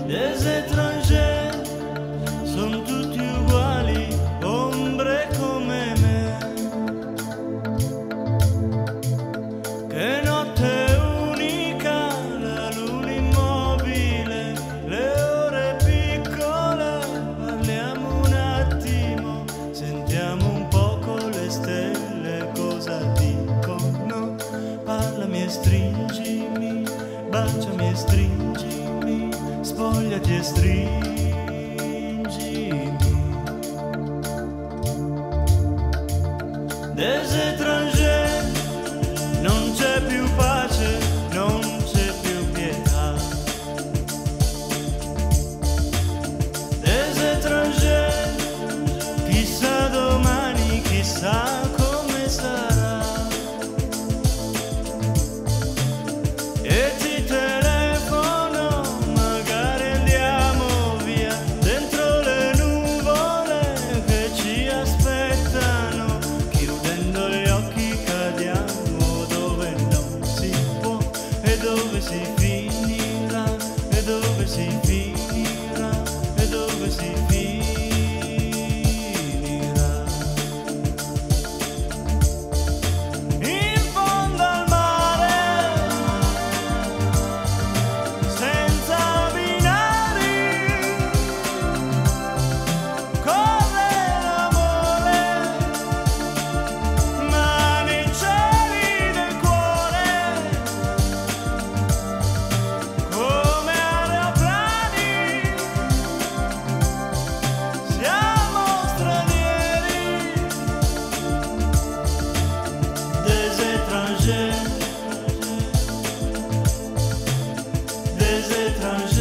Des étrangers sono tutti uguali, ombre come me. Che notte unica, la luna immobile, le ore piccole, parliamo un attimo, sentiamo un poco le stelle cosa dicono. Parlami e stringimi, baciami e stringimi, spogliati e stringimi. Des étrangers, non c'è più pace, non c'è più pietà. Des étrangers, chissà domani, chissà come sarà. E ti telefono, magari andiamo via, dentro le nuvole che ci aspettano. Chiudendo gli occhi cadiamo dove non si può, e dove si finirà, e dove si finirà, e dove si finirà. In fondo al mare, senza binari, corre l'amore, ma nei cieli del cuore, come aeroplani, siamo stranieri. Des étrangers, des étrangers.